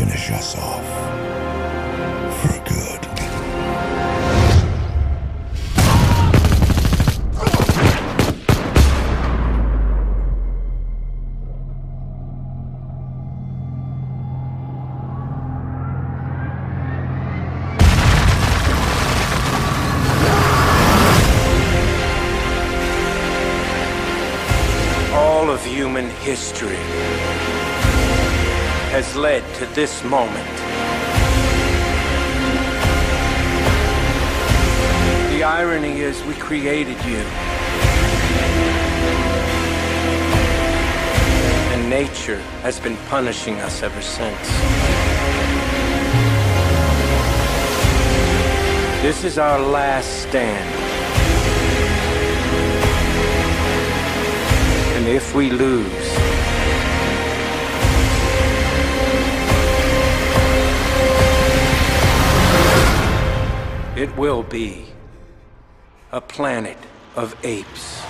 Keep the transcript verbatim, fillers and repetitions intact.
finish us off for good. All of human history has led to this moment. The irony is we created you. And nature has been punishing us ever since. This is our last stand. And if we lose, it will be a planet of apes.